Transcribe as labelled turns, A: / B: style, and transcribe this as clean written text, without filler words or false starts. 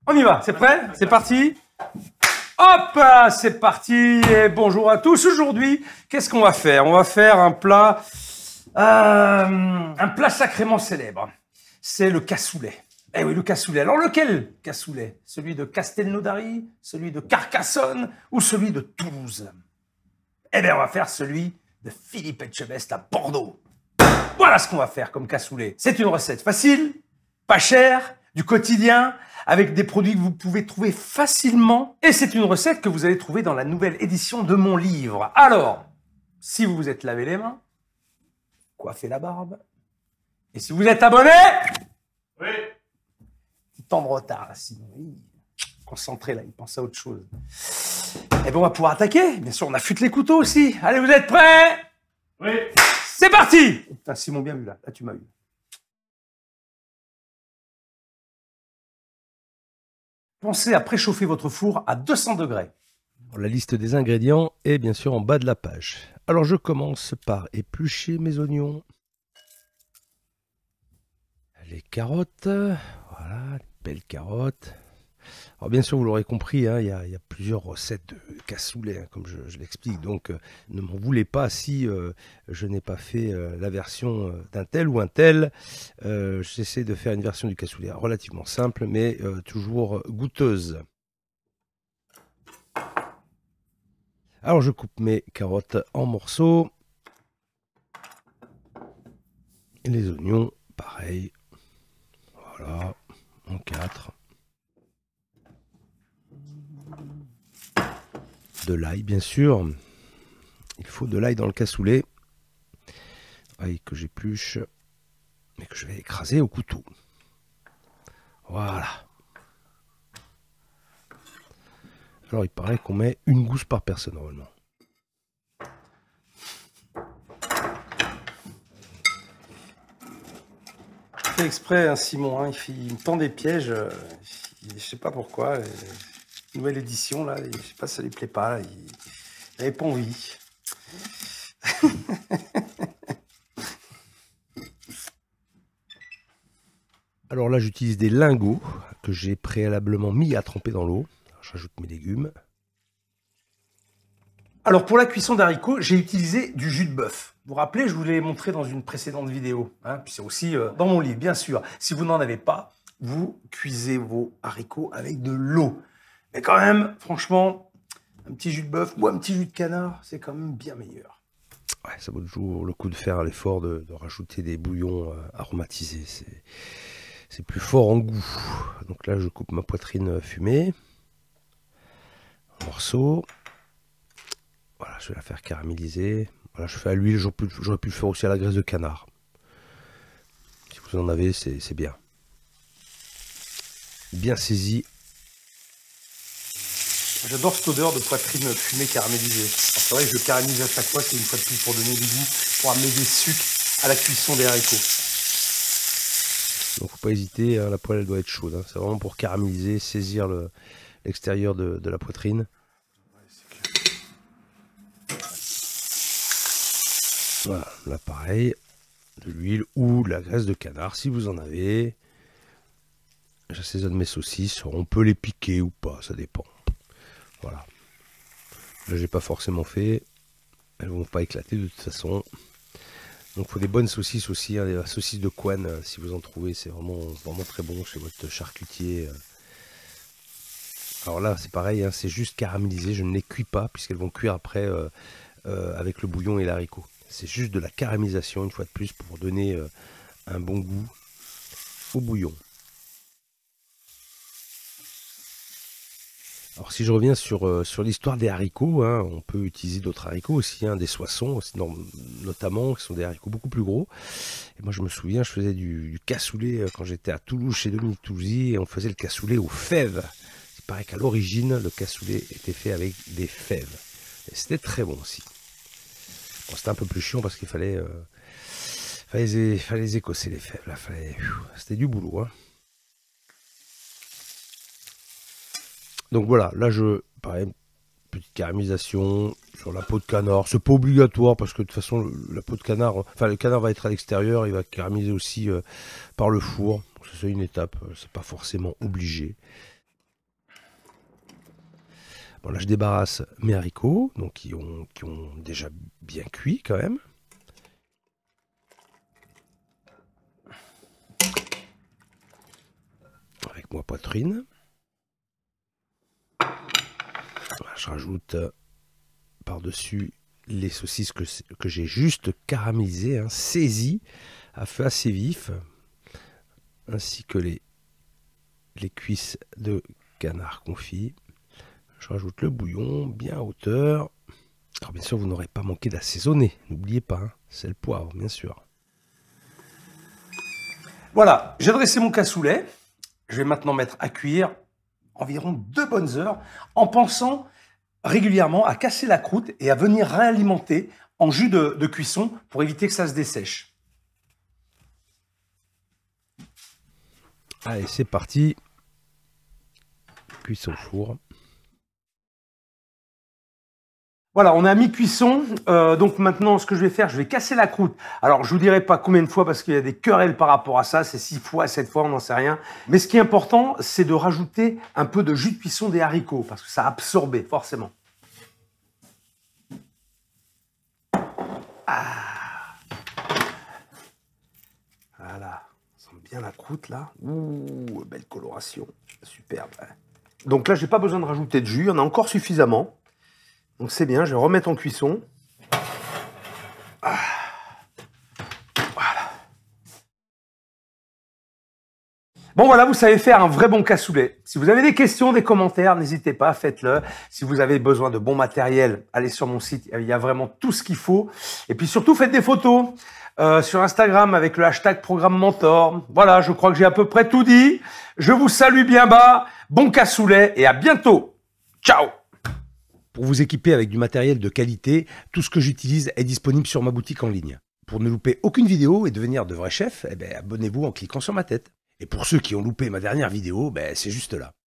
A: On y va, c'est prêt? C'est parti. Hop, c'est parti et bonjour à tous. Aujourd'hui, qu'est-ce qu'on va faire? On va faire un plat sacrément célèbre. C'est le cassoulet. Eh oui, le cassoulet. Alors lequel cassoulet? Celui de Castelnaudary, celui de Carcassonne ou celui de Toulouse? Eh bien, on va faire celui de Philippe Etchebest à Bordeaux. Voilà ce qu'on va faire comme cassoulet. C'est une recette facile, pas chère, du quotidien, avec des produits que vous pouvez trouver facilement. Et c'est une recette que vous allez trouver dans la nouvelle édition de mon livre. Alors, si vous vous êtes lavé les mains, coiffez la barbe, et si vous êtes abonné,
B: Oui.
A: petit temps de retard, là, sinon, concentré, là, il pense à autre chose. Et bien, on va pouvoir attaquer. Bien sûr, on affûte les couteaux aussi. Allez, vous êtes prêts?
B: Oui.
A: C'est parti! Putain, Simon, bien vu, là. Là, tu m'as eu. Pensez à préchauffer votre four à 200 degrés.
C: La liste des ingrédients est bien sûr en bas de la page. Alors je commence par éplucher mes oignons. Les carottes, voilà, belles carottes. Alors bien sûr, vous l'aurez compris, hein, il y a plusieurs recettes de cassoulet, hein, comme je l'explique. Donc ne m'en voulez pas si je n'ai pas fait la version d'un tel ou un tel. J'essaie de faire une version du cassoulet relativement simple, mais toujours goûteuse. Alors je coupe mes carottes en morceaux. Et les oignons, pareil. Voilà, en 4. De l'ail, bien sûr. Il faut de l'ail dans le cassoulet. Ail que j'épluche et que je vais écraser au couteau. Voilà. Alors il paraît qu'on met une gousse par personne normalement.
A: Je fais exprès, hein, Simon, hein, il me tend des pièges. Je sais pas pourquoi. Nouvelle édition, là, je sais pas si ça lui plaît pas. Il n'avait pas envie.
C: Alors là, j'utilise des lingots que j'ai préalablement mis à tremper dans l'eau. J'ajoute mes légumes.
A: Alors pour la cuisson d'haricots, j'ai utilisé du jus de bœuf. Vous vous rappelez, je vous l'ai montré dans une précédente vidéo. Hein, puis c'est aussi dans mon livre, bien sûr. Si vous n'en avez pas, vous cuisez vos haricots avec de l'eau. Mais quand même, franchement, un petit jus de bœuf ou un petit jus de canard, c'est quand même bien meilleur.
C: Ouais, ça vaut toujours le coup de faire l'effort de rajouter des bouillons aromatisés. C'est plus fort en goût. Donc là, je coupe ma poitrine fumée en morceaux. Voilà, je vais la faire caraméliser. Voilà, je fais à l'huile. J'aurais pu le faire aussi à la graisse de canard. Si vous en avez, c'est bien. Bien saisi.
A: J'adore cette odeur de poitrine fumée caramélisée. C'est vrai que je caramélise à chaque fois, c'est une fois de plus pour donner du goût, pour amener des sucres à la cuisson des haricots.
C: Donc faut pas hésiter, hein, la poêle elle doit être chaude. Hein. C'est vraiment pour caraméliser, saisir l'extérieur de la poitrine. Voilà, là pareil, de l'huile ou de la graisse de canard si vous en avez. J'assaisonne mes saucisses, on peut les piquer ou pas, ça dépend. Voilà. Là j'ai pas forcément fait, elles vont pas éclater de toute façon. Donc il faut des bonnes saucisses aussi, hein, des saucisses de Coan, si vous en trouvez, c'est vraiment très bon chez votre charcutier. Alors là c'est pareil, hein, c'est juste caramélisé, je ne les cuis pas puisqu'elles vont cuire après avec le bouillon et l'haricot. C'est juste de la caramélisation une fois de plus pour donner un bon goût au bouillon. Alors si je reviens sur l'histoire des haricots, hein, on peut utiliser d'autres haricots aussi, hein, des soissons notamment, qui sont des haricots beaucoup plus gros. Et moi je me souviens, je faisais du cassoulet quand j'étais à Toulouse chez Dominique Touzy, et on faisait le cassoulet aux fèves. Il paraît qu'à l'origine, le cassoulet était fait avec des fèves. Et c'était très bon aussi. Bon, c'était un peu plus chiant parce qu'il fallait les écosser les fèves. Là, c'était du boulot. Hein. Donc voilà, là pareil, petite caramélisation sur la peau de canard. C'est pas obligatoire parce que de toute façon la peau de canard, enfin le canard va être à l'extérieur, il va caraméliser aussi par le four. C'est une étape, c'est pas forcément obligé. Bon, là, je débarrasse mes haricots, donc qui ont déjà bien cuit quand même. Avec ma poitrine. Voilà, je rajoute par-dessus les saucisses que j'ai juste caramélisées, hein, saisies à feu assez vif, ainsi que les cuisses de canard confit. Je rajoute le bouillon bien à hauteur. Alors bien sûr, vous n'aurez pas manqué d'assaisonner, n'oubliez pas, hein, c'est le poivre, bien sûr.
A: Voilà, j'ai dressé mon cassoulet. Je vais maintenant mettre à cuire environ 2 bonnes heures en pensant régulièrement à casser la croûte et à venir réalimenter en jus de cuisson pour éviter que ça se dessèche.
C: Allez, c'est parti. Cuisson au four.
A: Voilà, on est à mi-cuisson, donc maintenant ce que je vais faire, je vais casser la croûte. Alors je vous dirai pas combien de fois parce qu'il y a des querelles par rapport à ça, c'est 6 fois, 7 fois, on n'en sait rien. Mais ce qui est important, c'est de rajouter un peu de jus de cuisson des haricots parce que ça a absorbé forcément. Ah. Voilà, on sent bien la croûte là. Ouh, belle coloration, superbe. Donc là, j'ai pas besoin de rajouter de jus, il y en a encore suffisamment. Donc c'est bien, je vais remettre en cuisson. Ah. Voilà. Bon voilà, vous savez faire un vrai bon cassoulet. Si vous avez des questions, des commentaires, n'hésitez pas, faites-le. Si vous avez besoin de bon matériel, allez sur mon site, il y a vraiment tout ce qu'il faut. Et puis surtout, faites des photos sur Instagram avec le hashtag Programme Mentor. Voilà, je crois que j'ai à peu près tout dit. Je vous salue bien bas, bon cassoulet et à bientôt. Ciao!
C: Pour vous équiper avec du matériel de qualité, tout ce que j'utilise est disponible sur ma boutique en ligne. Pour ne louper aucune vidéo et devenir de vrais chefs, abonnez-vous en cliquant sur ma tête. Et pour ceux qui ont loupé ma dernière vidéo, c'est juste là.